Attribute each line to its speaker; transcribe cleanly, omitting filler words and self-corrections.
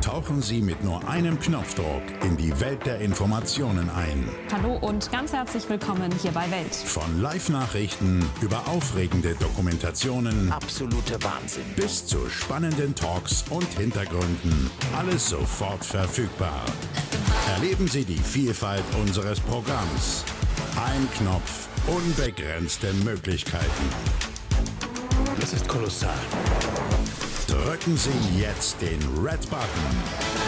Speaker 1: Tauchen Sie mit nur einem Knopfdruck in die Welt der Informationen ein.
Speaker 2: Hallo und ganz herzlich willkommen hier bei Welt.
Speaker 1: Von Live-Nachrichten über aufregende Dokumentationen,
Speaker 3: absolute Wahnsinn,
Speaker 1: bis zu spannenden Talks und Hintergründen. Alles sofort verfügbar. Erleben Sie die Vielfalt unseres Programms. Ein Knopf, unbegrenzte Möglichkeiten.
Speaker 3: Das ist kolossal.
Speaker 1: Drücken Sie jetzt den Red Button.